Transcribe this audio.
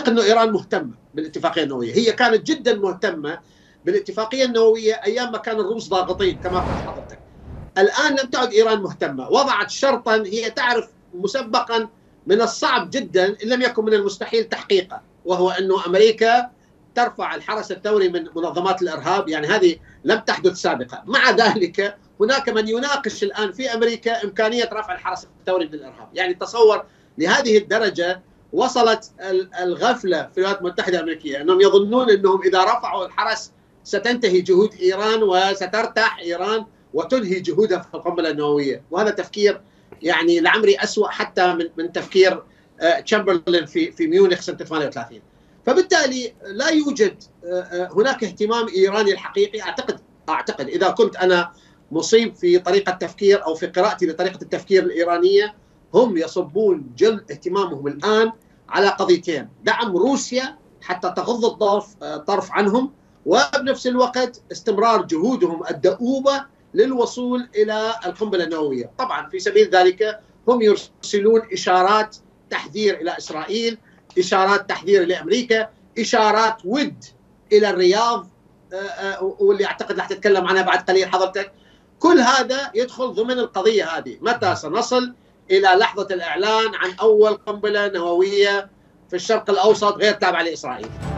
اعتقد انه ايران مهتمه بالاتفاقيه النوويه، هي كانت جدا مهتمه بالاتفاقيه النوويه ايام ما كان الروس ضاغطين كما قلت حضرتك. الان لم تعد ايران مهتمه، وضعت شرطا هي تعرف مسبقا من الصعب جدا ان لم يكن من المستحيل تحقيقه، وهو انه امريكا ترفع الحرس الثوري من منظمات الارهاب، يعني هذه لم تحدث سابقا. مع ذلك هناك من يناقش الان في امريكا امكانيه رفع الحرس الثوري من الارهاب، يعني تصور لهذه الدرجه وصلت الغفله في الولايات المتحده الامريكيه، انهم يظنون انهم اذا رفعوا الحرس ستنتهي جهود ايران وسترتاح ايران وتنهي جهودها في القنبله النوويه، وهذا تفكير يعني لعمري اسوء حتى من تفكير تشامبرلين في ميونخ سنه 38. فبالتالي لا يوجد هناك اهتمام ايراني الحقيقي. اعتقد اذا كنت انا مصيب في طريقه تفكير او في قراءتي لطريقه التفكير الايرانيه، هم يصبون جل اهتمامهم الان على قضيتين: دعم روسيا حتى تغض الطرف عنهم، وبنفس الوقت استمرار جهودهم الدؤوبه للوصول الى القنبله النوويه. طبعا في سبيل ذلك هم يرسلون اشارات تحذير الى اسرائيل، اشارات تحذير لامريكا، اشارات ود الى الرياض، واللي اعتقد رح تتكلم عنها بعد قليل حضرتك. كل هذا يدخل ضمن القضيه هذه، متى سنصل الى لحظه الاعلان عن اول قنبله نوويه في الشرق الاوسط غير تابعه لاسرائيل.